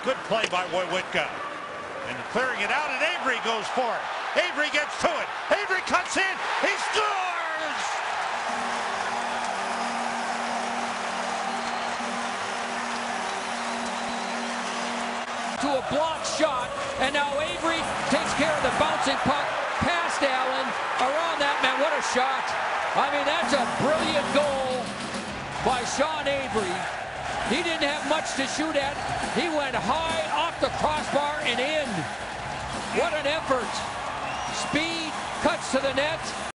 Good play by Wojciechowski. And clearing it out, and Avery goes for it. Avery gets to it. Avery cuts in. He scores! To a block shot, and now Avery takes care of the bouncing puck past Allen. Around that man, what a shot. I mean, that's a brilliant goal by Sean Avery. He didn't have much to shoot at. He went high off the crossbar and in. What an effort. Speed, cuts to the net.